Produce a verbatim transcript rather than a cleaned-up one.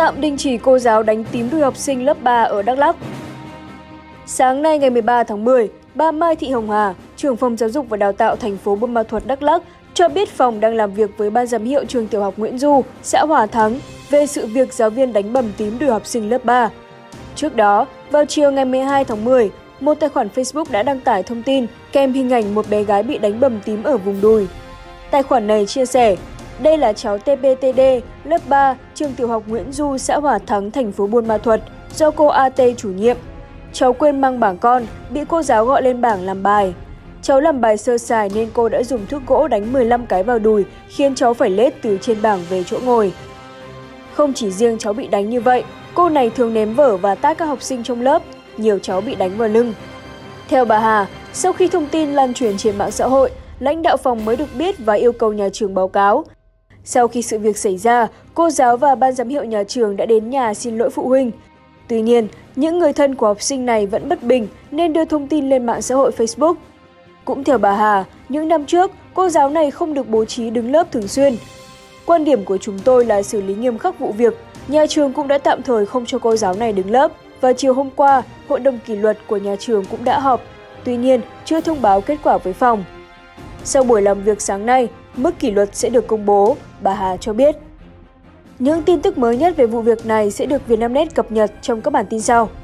Tạm đình chỉ cô giáo đánh tím đuôi học sinh lớp ba ở Đắk Lắk. Sáng nay ngày mười ba tháng mười, bà Mai Thị Hồng Hà, trưởng phòng giáo dục và đào tạo thành phố Buôn Ma Thuột, Đắk Lắk cho biết phòng đang làm việc với ban giám hiệu trường tiểu học Nguyễn Du, xã Hòa Thắng về sự việc giáo viên đánh bầm tím đuôi học sinh lớp ba. Trước đó, vào chiều ngày mười hai tháng mười, một tài khoản Facebook đã đăng tải thông tin kèm hình ảnh một bé gái bị đánh bầm tím ở vùng đùi. Tài khoản này chia sẻ, đây là cháu tê pê tê đê, lớp ba, trường tiểu học Nguyễn Du, xã Hòa Thắng, thành phố Buôn Ma Thuột, do cô a tê chủ nhiệm. Cháu quên mang bảng con, bị cô giáo gọi lên bảng làm bài. Cháu làm bài sơ sài nên cô đã dùng thước gỗ đánh mười lăm cái vào đùi, khiến cháu phải lết từ trên bảng về chỗ ngồi. Không chỉ riêng cháu bị đánh như vậy, cô này thường ném vở và tát các học sinh trong lớp, nhiều cháu bị đánh vào lưng. Theo bà Hà, sau khi thông tin lan truyền trên mạng xã hội, lãnh đạo phòng mới được biết và yêu cầu nhà trường báo cáo. Sau khi sự việc xảy ra, cô giáo và ban giám hiệu nhà trường đã đến nhà xin lỗi phụ huynh. Tuy nhiên, những người thân của học sinh này vẫn bất bình nên đưa thông tin lên mạng xã hội Facebook. Cũng theo bà Hà, những năm trước, cô giáo này không được bố trí đứng lớp thường xuyên. Quan điểm của chúng tôi là xử lý nghiêm khắc vụ việc. Nhà trường cũng đã tạm thời không cho cô giáo này đứng lớp và chiều hôm qua, Hội đồng kỷ luật của nhà trường cũng đã họp. Tuy nhiên, chưa thông báo kết quả với phòng. Sau buổi làm việc sáng nay, mức kỷ luật sẽ được công bố, bà Hà cho biết. Những tin tức mới nhất về vụ việc này sẽ được Vietnamnet cập nhật trong các bản tin sau.